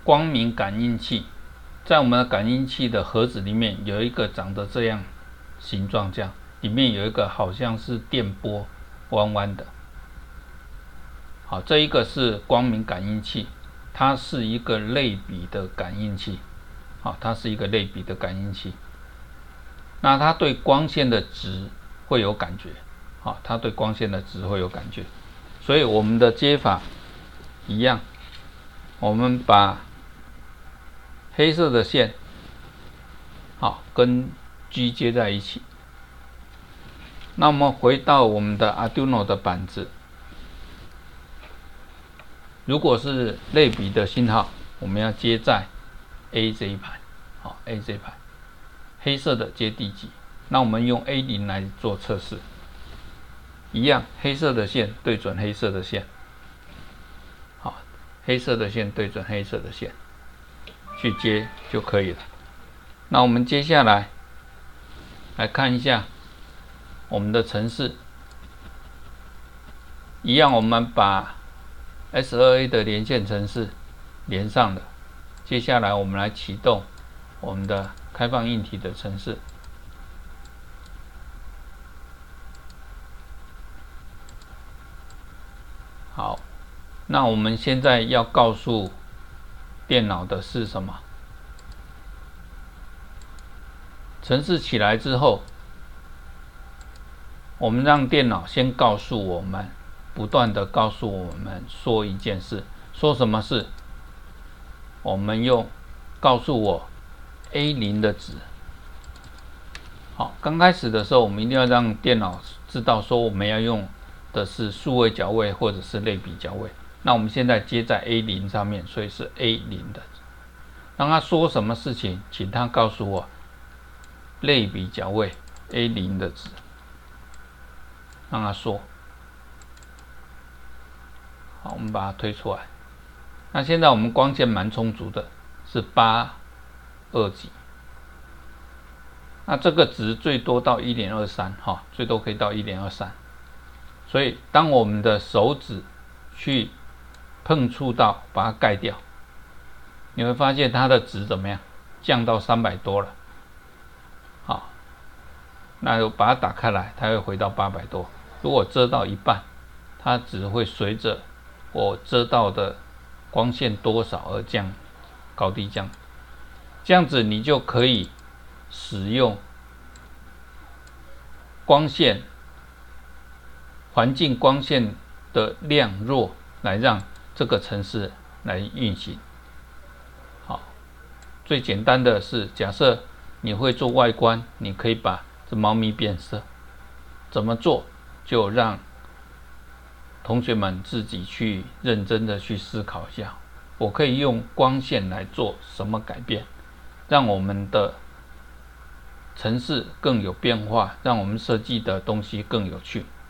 光明感应器。在我们的感应器的盒子里面有一个长得这样形状，这样里面有一个好像是电波弯弯的。好，这一个是光明感应器，它是一个类比的感应器。好，它是一个类比的感应器。那它对光线的值会有感觉。好，它对光线的值会有感觉。所以我们的接法一样，我们把黑色的线好跟 G 接在一起。那我们回到我们的 Arduino 的板子，如果是类比的信号，我们要接在 A 这一排。好 ，A 这一排，黑色的接第几？那我们用 A0 来做测试，一样，黑色的线对准黑色的线。好，黑色的线对准黑色的线，去接就可以了。那我们接下来来看一下我们的程式，一样，我们把 S2A 的连线程式连上了。接下来我们来启动我们的开放硬体的程式。好，那我们现在要告诉电脑的是什么？程式起来之后，我们让电脑先告诉我们，不断的告诉我们说一件事，说什么事？我们用告诉我 A0 的值。好，刚开始的时候，我们一定要让电脑知道说我们要用的是数位角位或者是类比角位。那我们现在接在 A0 上面，所以是 A0 的。让他说什么事情，请他告诉我类比角位 A0 的值，让他说。好，我们把它推出来。那现在我们光线蛮充足的，是8.2几。那这个值最多到 1.23 哈，最多可以到 1.23。所以当我们的手指去碰触到，把它盖掉，你会发现它的值怎么样？降到300多了。好，那我把它打开来，它会回到800多。如果遮到一半，它只会随着我遮到的光线多少而降，高低降。这样子你就可以使用光线环境光线的量弱来让这个程式来运行。好，最简单的是，假设你会做外观，你可以把这猫咪变色，怎么做就让同学们自己去认真的去思考一下，我可以用光线来做什么改变，让我们的程式更有变化，让我们设计的东西更有趣。